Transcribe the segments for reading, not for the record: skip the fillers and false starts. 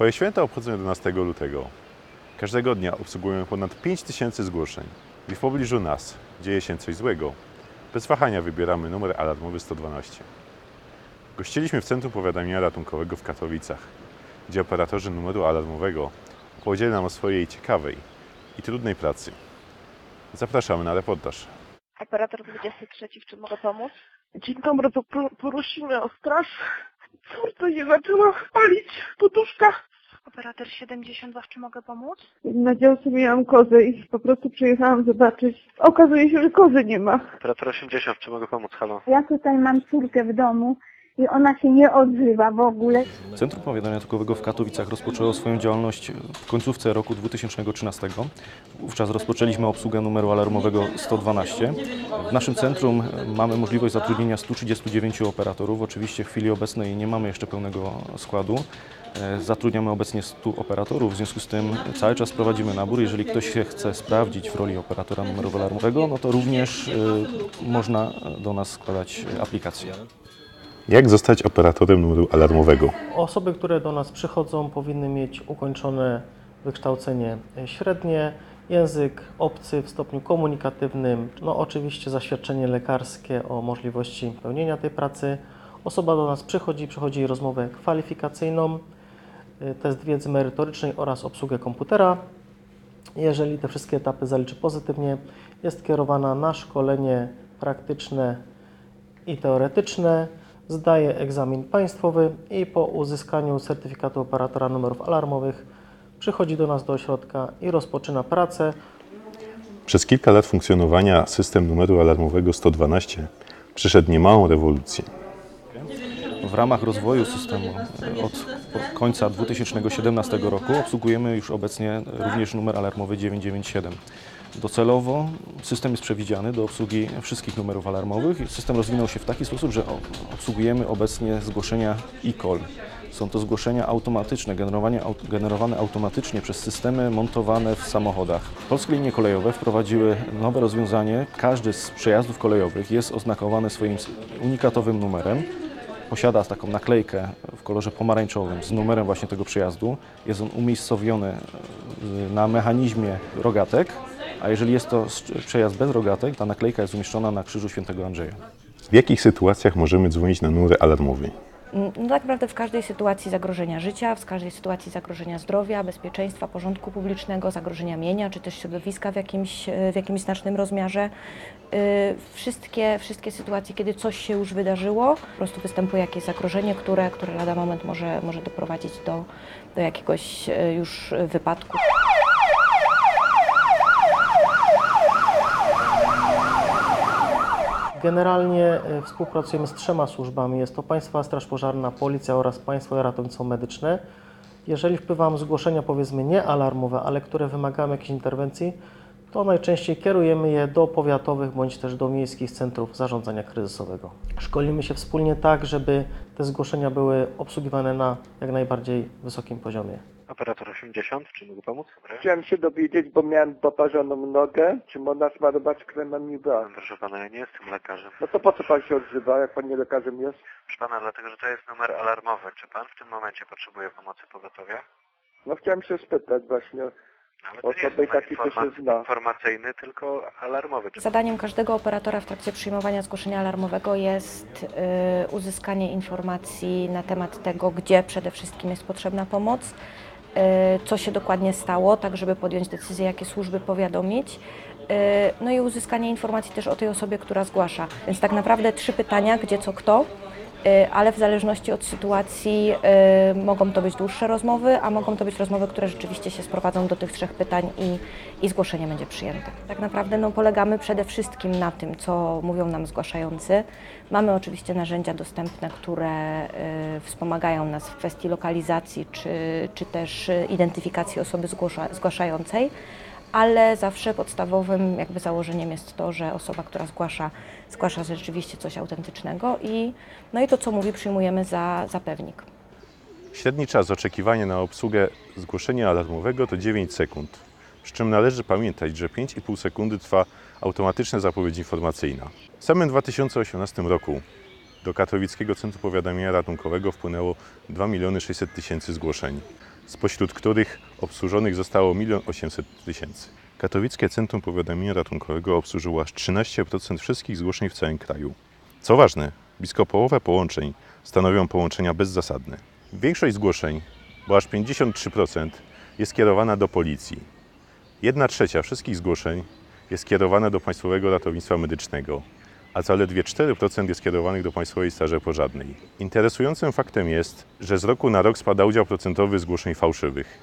Swoje święta obchodzę 11 lutego. Każdego dnia obsługujemy ponad 5000 zgłoszeń. Gdy w pobliżu nas dzieje się coś złego, bez wahania wybieramy numer alarmowy 112. Gościliśmy w Centrum Powiadamiania Ratunkowego w Katowicach, gdzie operatorzy numeru alarmowego opowiedzieli nam o swojej ciekawej i trudnej pracy. Zapraszamy na reportaż. Operator 23, w czym mogę pomóc? Dzień dobry, to prosimy o straż. Córce się zaczęła palić poduszka. Operator 72, w czym mogę pomóc? Na działce miałam kozę i po prostu przyjechałam zobaczyć. Okazuje się, że kozy nie ma. Operator 80, czy mogę pomóc? Halo? Ja tutaj mam córkę w domu i ona się nie odzywa w ogóle. Centrum Powiadamia Ratunkowego w Katowicach rozpoczęło swoją działalność w końcówce roku 2013. Wówczas rozpoczęliśmy obsługę numeru alarmowego 112. W naszym centrum mamy możliwość zatrudnienia 139 operatorów. Oczywiście w chwili obecnej nie mamy jeszcze pełnego składu. Zatrudniamy obecnie 100 operatorów, w związku z tym cały czas prowadzimy nabór. Jeżeli ktoś się chce sprawdzić w roli operatora numeru alarmowego, no to również można do nas składać aplikację. Jak zostać operatorem numeru alarmowego? Osoby, które do nas przychodzą, powinny mieć ukończone wykształcenie średnie, język obcy w stopniu komunikatywnym, no oczywiście zaświadczenie lekarskie o możliwości pełnienia tej pracy. Osoba do nas przychodzi rozmowę kwalifikacyjną, test wiedzy merytorycznej oraz obsługę komputera. Jeżeli te wszystkie etapy zaliczy pozytywnie, jest kierowana na szkolenie praktyczne i teoretyczne, zdaje egzamin państwowy i po uzyskaniu certyfikatu operatora numerów alarmowych przychodzi do nas do ośrodka i rozpoczyna pracę. Przez kilka lat funkcjonowania system numeru alarmowego 112 przeszedł niemałą rewolucję. W ramach rozwoju systemu od końca 2017 roku obsługujemy już obecnie również numer alarmowy 997. Docelowo system jest przewidziany do obsługi wszystkich numerów alarmowych. System rozwinął się w taki sposób, że obsługujemy obecnie zgłoszenia e-call. Są to zgłoszenia automatyczne, generowane automatycznie przez systemy montowane w samochodach. Polskie linie kolejowe wprowadziły nowe rozwiązanie. Każdy z przejazdów kolejowych jest oznakowany swoim unikatowym numerem. Posiada taką naklejkę w kolorze pomarańczowym z numerem właśnie tego przejazdu. Jest on umiejscowiony na mechanizmie rogatek, a jeżeli jest to przejazd bez rogatek, ta naklejka jest umieszczona na krzyżu Świętego Andrzeja. W jakich sytuacjach możemy dzwonić na numer alarmowy? No tak naprawdę w każdej sytuacji zagrożenia życia, w każdej sytuacji zagrożenia zdrowia, bezpieczeństwa, porządku publicznego, zagrożenia mienia czy też środowiska w jakimś znacznym rozmiarze. Wszystkie sytuacje, kiedy coś się już wydarzyło, po prostu występuje jakieś zagrożenie, które lada moment może doprowadzić do jakiegoś już wypadku. Generalnie współpracujemy z 3 służbami. Jest to Państwowa Straż Pożarna, Policja oraz Państwowe Ratownictwo Medyczne. Jeżeli wpływają zgłoszenia, powiedzmy nie alarmowe, ale które wymagają jakiejś interwencji, to najczęściej kierujemy je do powiatowych bądź też do miejskich centrów zarządzania kryzysowego. Szkolimy się wspólnie tak, żeby te zgłoszenia były obsługiwane na jak najbardziej wysokim poziomie. Operator 80, czy mogę pomóc? Chciałem się dowiedzieć, bo miałem poparzoną nogę, czy można smarować kremem Nivea. Proszę pana, ja nie jestem lekarzem. No to po co pan się odzywa, jak pan nie lekarzem jest? Proszę pana, dlatego, że to jest numer alarmowy. Czy pan w tym momencie potrzebuje pomocy pogotowia? No chciałem się spytać właśnie. Ale to nie jest Osoby taki to się zna. informacyjny, tylko alarmowy. Zadaniem każdego operatora w trakcie przyjmowania zgłoszenia alarmowego jest uzyskanie informacji na temat tego, gdzie przede wszystkim jest potrzebna pomoc, co się dokładnie stało, tak żeby podjąć decyzję, jakie służby powiadomić. No i uzyskanie informacji też o tej osobie, która zgłasza. Więc tak naprawdę 3 pytania, gdzie, co, kto, ale w zależności od sytuacji mogą to być dłuższe rozmowy, a mogą to być rozmowy, które rzeczywiście się sprowadzą do tych 3 pytań i zgłoszenie będzie przyjęte. Tak naprawdę polegamy przede wszystkim na tym, co mówią nam zgłaszający. Mamy oczywiście narzędzia dostępne, które wspomagają nas w kwestii lokalizacji czy też identyfikacji osoby zgłaszającej, ale zawsze podstawowym założeniem jest to, że osoba, która zgłasza rzeczywiście coś autentycznego i to, co mówi, przyjmujemy za pewnik. Średni czas oczekiwania na obsługę zgłoszenia alarmowego to 9 sekund, przy czym należy pamiętać, że 5,5 sekundy trwa automatyczna zapowiedź informacyjna. W samym 2018 roku do Katowickiego Centrum Powiadamiania Ratunkowego wpłynęło 2 600 000 zgłoszeń. spośród których obsłużonych zostało 1 800 000. Katowickie Centrum Powiadamiania Ratunkowego obsłużyło aż 13% wszystkich zgłoszeń w całym kraju. Co ważne, blisko połowę połączeń stanowią połączenia bezzasadne. Większość zgłoszeń, bo aż 53%, jest kierowana do policji. 1/3 wszystkich zgłoszeń jest kierowana do Państwowego Ratownictwa Medycznego, a zaledwie 4% jest kierowanych do Państwowej Straży Pożarnej. Interesującym faktem jest, że z roku na rok spada udział procentowy zgłoszeń fałszywych.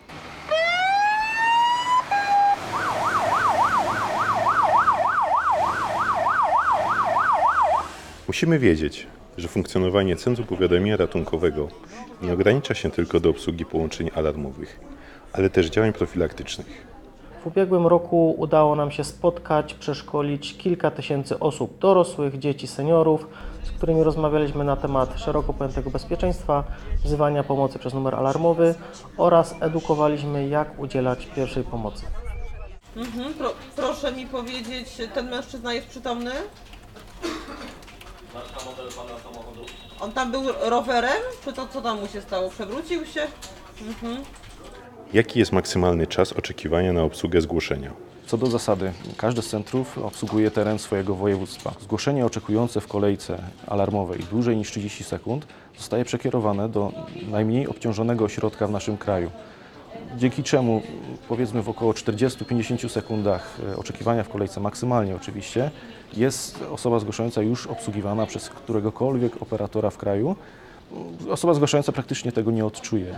Musimy wiedzieć, że funkcjonowanie Centrum Powiadamiania Ratunkowego nie ogranicza się tylko do obsługi połączeń alarmowych, ale też działań profilaktycznych. W ubiegłym roku udało nam się spotkać, przeszkolić kilka tysięcy osób, dorosłych, dzieci, seniorów, z którymi rozmawialiśmy na temat szeroko pojętego bezpieczeństwa, wzywania pomocy przez numer alarmowy oraz edukowaliśmy, jak udzielać pierwszej pomocy. Proszę mi powiedzieć, ten mężczyzna jest przytomny? On tam był rowerem? Czy to co tam mu się stało? Przewrócił się? Jaki jest maksymalny czas oczekiwania na obsługę zgłoszenia? Co do zasady, każde z centrów obsługuje teren swojego województwa. Zgłoszenie oczekujące w kolejce alarmowej dłużej niż 30 sekund zostaje przekierowane do najmniej obciążonego ośrodka w naszym kraju. Dzięki czemu, powiedzmy w około 40-50 sekundach oczekiwania w kolejce, maksymalnie oczywiście, jest osoba zgłaszająca już obsługiwana przez któregokolwiek operatora w kraju. Osoba zgłaszająca praktycznie tego nie odczuje.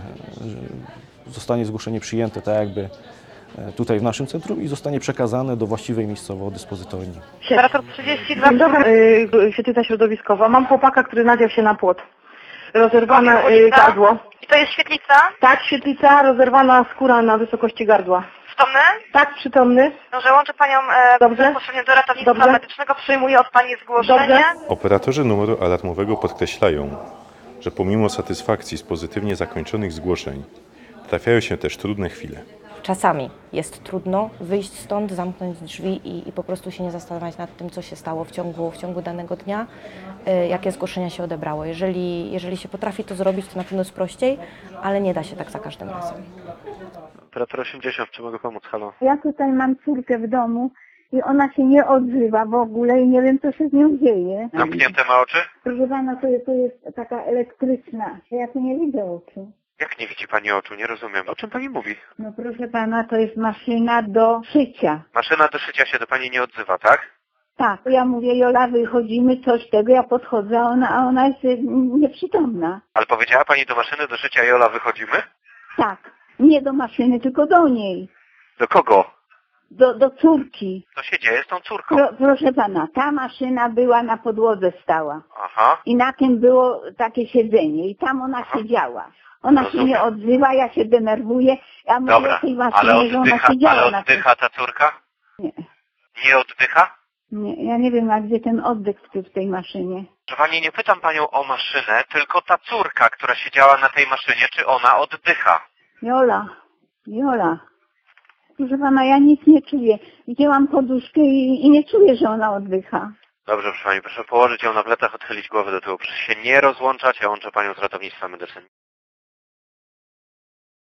Zostanie zgłoszenie przyjęte tak jakby tutaj w naszym centrum i zostanie przekazane do właściwej miejscowo dyspozytorni. Operator 32. Dzień dobry, świetlica środowiskowa. Mam chłopaka, który nadział się na płot. Rozerwane gardło. I to jest świetlica? Tak, świetlica, rozerwana skóra na wysokości gardła. Przytomny? Tak, przytomny. Dobrze, łączę Panią Dobrze. bezpośrednio do ratownictwa Dobrze. medycznego. Przyjmuję od Pani zgłoszenie. Dobrze. Operatorzy numeru alarmowego podkreślają, że pomimo satysfakcji z pozytywnie zakończonych zgłoszeń, trafiają się też trudne chwile. Czasami jest trudno wyjść stąd, zamknąć drzwi i po prostu się nie zastanawiać nad tym, co się stało w ciągu danego dnia, jakie zgłoszenia się odebrało. Jeżeli się potrafi to zrobić, to na pewno jest prościej, ale nie da się tak za każdym razem. Operator 80, czy mogę pomóc? Halo? Ja tutaj mam córkę w domu i ona się nie odzywa w ogóle i nie wiem, co się z nią dzieje. Zamknięte ma oczy? Proszę pana, to jest taka elektryczna. Ja tu nie widzę oczu. Jak nie widzi Pani oczu? Nie rozumiem. O czym Pani mówi? No proszę pana, to jest maszyna do szycia. Maszyna do szycia się do Pani nie odzywa, tak? Tak, ja mówię, Jola, wychodzimy, coś tego, ja podchodzę, a ona jest nieprzytomna. Ale powiedziała Pani do maszyny do szycia, Jola, wychodzimy? Tak, nie do maszyny, tylko do niej, Do kogo? do córki. Co się dzieje z tą córką? Proszę pana, ta maszyna była na podłodze stała Aha. i na tym było takie siedzenie i tam ona siedziała. Ona się Rozumiem. nie odzywa, ja się denerwuję, ja mówię Dobra, o tej ale maszynie, że ona siedziała ale na tym. oddycha ta córka? Nie, Nie oddycha? nie, ja nie wiem, a gdzie ten oddech w tej maszynie. Że Pani, nie pytam Panią o maszynę, tylko ta córka, która siedziała na tej maszynie, czy ona oddycha? Jola, proszę pana, ja nic nie czuję. Wzięłam poduszkę i nie czuję, że ona oddycha. Dobrze, proszę Pani, proszę położyć ją na plecach, odchylić głowę do tyłu. Proszę się nie rozłączać, ja łączę Panią z ratownictwa medycznego.